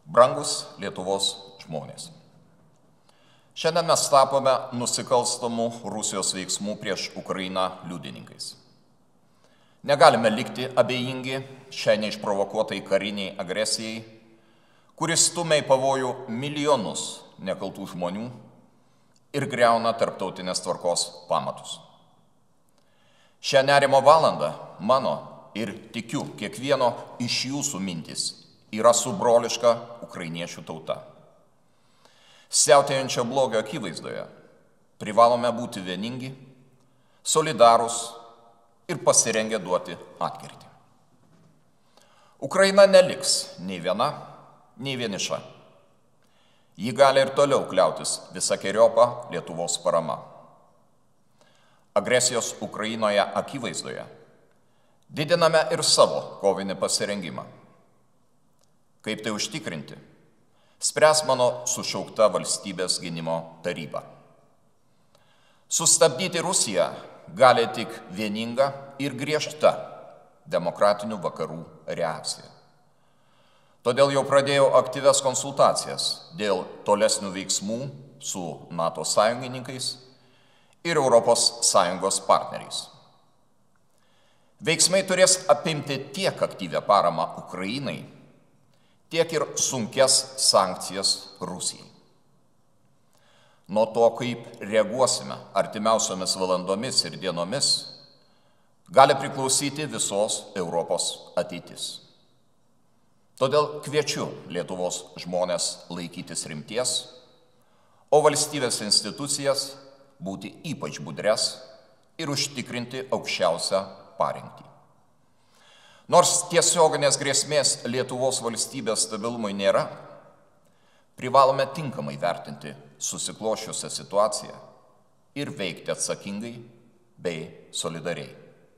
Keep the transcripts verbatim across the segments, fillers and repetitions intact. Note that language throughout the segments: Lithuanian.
Brangus Lietuvos žmonės. Šiandien mes tapome nusikalstamų Rusijos veiksmų prieš Ukrainą liudininkais. Negalime likti abejingi šiai neišprovokuotai kariniai agresijai, kuris stumia į pavojų milijonus nekaltų žmonių ir griauna tarptautinės tvarkos pamatus. Šią nerimo valandą mano ir tikiu kiekvieno iš jūsų mintis yra su broliška ukrainiečių tauta. Siautėjančio blogio akivaizdoje privalome būti vieningi, solidarūs ir pasirengę duoti atkirtį. Ukraina neliks nei viena, nei vieniša. Ji gali ir toliau kliautis visakeriopą Lietuvos parama. Agresijos Ukrainoje akivaizdoje didiname ir savo kovinį pasirengimą. Kaip tai užtikrinti, spręs mano sušaukta valstybės gynimo taryba. Sustabdyti Rusiją gali tik vieninga ir griežta demokratinių vakarų reakcija. Todėl jau pradėjau aktyvias konsultacijas dėl tolesnių veiksmų su NATO sąjungininkais ir Europos Sąjungos partneriais. Veiksmai turės apimti tiek aktyvią paramą Ukrainai, tiek ir sunkias sankcijas Rusijai. Nuo to, kaip reaguosime artimiausiomis valandomis ir dienomis, gali priklausyti visos Europos ateitis. Todėl kviečiu Lietuvos žmonės laikytis rimties, o valstybės institucijas būti ypač budres ir užtikrinti aukščiausią parengtį. Nors tiesioginės grėsmės Lietuvos valstybės stabilumui nėra, privalome tinkamai vertinti susiklošiusią situaciją ir veikti atsakingai bei solidariai.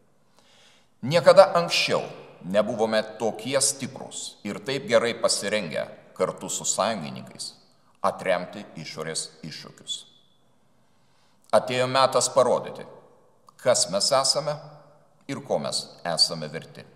Niekada anksčiau nebuvome tokie stiprūs ir taip gerai pasirengę kartu su sąjungininkais atremti išorės iššūkius. Atėjo metas parodyti, kas mes esame ir ko mes esame verti.